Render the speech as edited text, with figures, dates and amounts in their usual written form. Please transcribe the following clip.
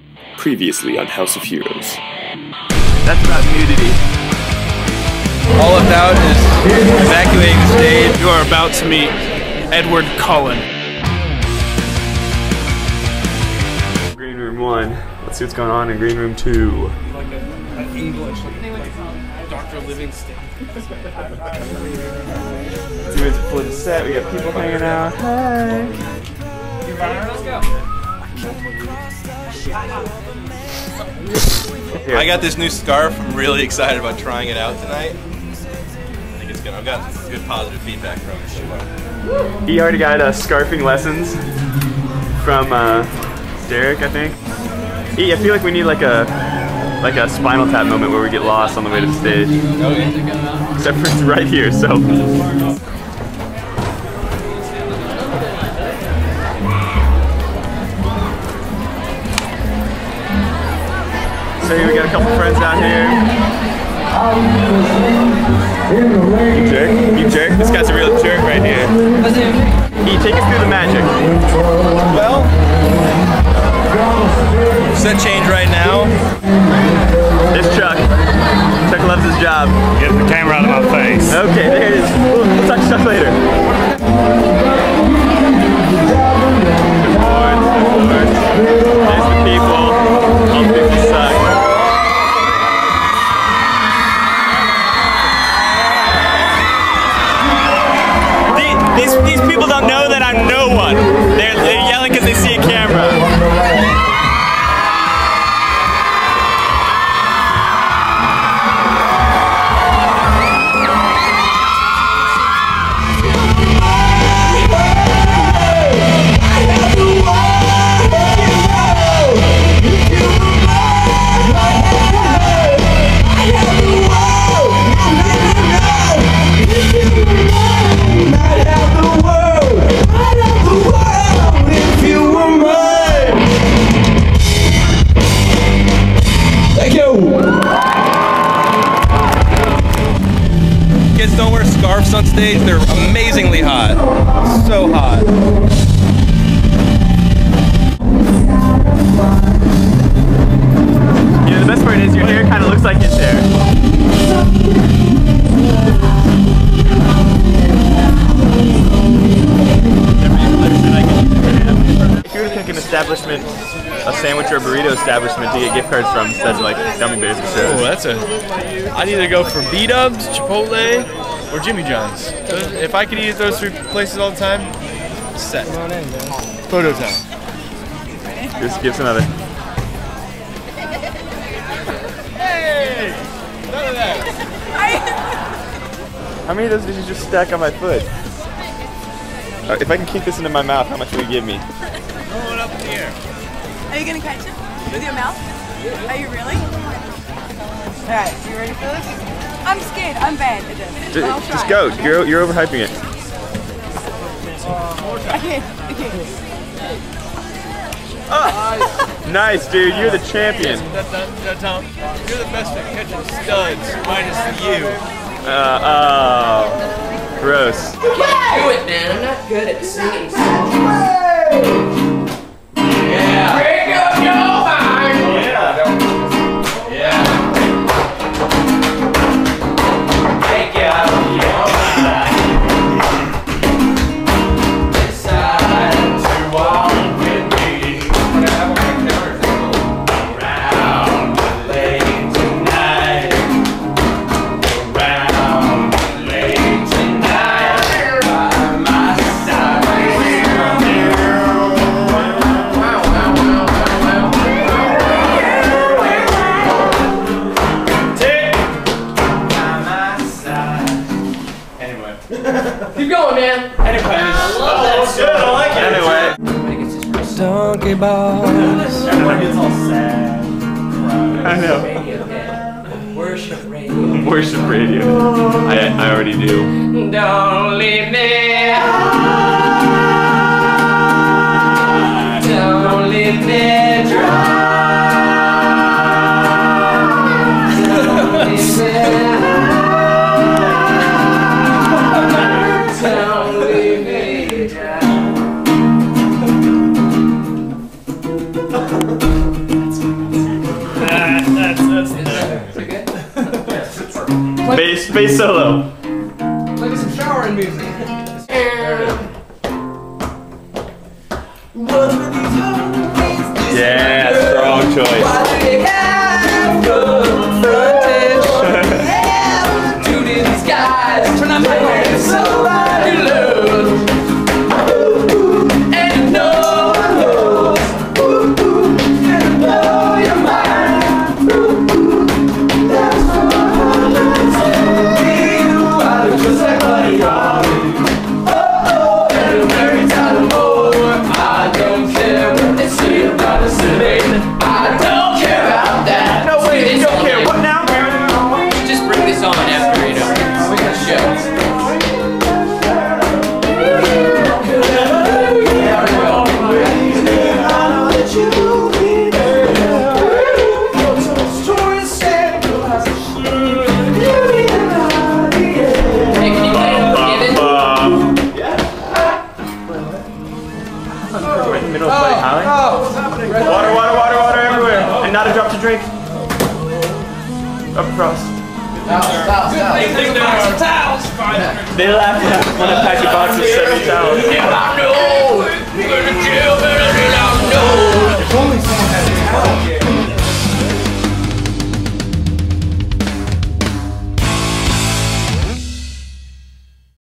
Previously on House of Heroes. That's about nudity. All left out is evacuating the stage. You are about to meet Edward Cullen. Green room 1. Let's see what's going on in green room 2. Like an English, like Dr. Livingston. 2 minutes before the set, we got people hanging out. Hi. Let's go. I got this new scarf. I'm really excited about trying it out tonight. I think it's good. I've got good positive feedback from it. He already got scarfing lessons from Derek, I think. I feel like we need like a Spinal Tap moment where we get lost on the way to the stage. Okay. Except for it's right here, so. So here we got a couple friends out here. You jerk. You jerk. This guy's a real jerk right here. Take us through the magic. Well, set change right now. This Chuck. Chuck loves his job. Get the camera out of my face. Okay, there it is. We'll talk to Chuck later. There's the people. All the people suck. These people don't know that I'm no one. They're yelling because they see a camera. Kids don't wear scarves on stage. They're amazingly hot. So hot. You know, the best part is your hair kind of looks like his hair. If you were to pick an establishment, a sandwich or a burrito establishment to get gift cards from instead of like gummy bears and shows. Oh, that's I'd either go for B-Dubs, Chipotle, or Jimmy John's. If I could eat at those 3 places all the time, set. Come on in, man. Photo time. Just give us another. Hey! None of that. How many of those did you just stack on my foot? If I can kick this into my mouth, how much will you give me? Throw it up in the air. Are you gonna catch it with your mouth? Are you really? Alright, you ready for this? I'm scared. I'm bad at this. But I'll try. Just go. You're overhyping it. Okay. Oh. Nice, dude. You're the champion. Tom, you're the best at catching studs, minus you. Oh. Gross. Do it, man. I'm not good at singing songs. Yeah. Bring up your mind. Yeah. Take you out of your mind. Decide to walk with me. Around the lake tonight. Around the lake tonight. By my side. Keep going, man. Anyway, I love that shit. I like it. Anyway. Donkey balls. Everybody gets all sad. I know. Radio, man. Worship radio. Worship radio. I already do. Don't leave me. Don't leave me dry. Don't leave me. Don't leave me down. Bass solo. Like some showering music. Yeah, strong choice. Turn on my lights. Somebody love. And no one knows. And know your mind. That's what I look just like Buddy Holly. Oh, and every time more, I don't care what they say about us. I don't care about that. No way, you don't care. What now? Just bring this on after, you know, we got show. Water everywhere. And not a drop to drink. Up across. They laughed when I packed a box of 70 towels. I know, you're gonna kill me.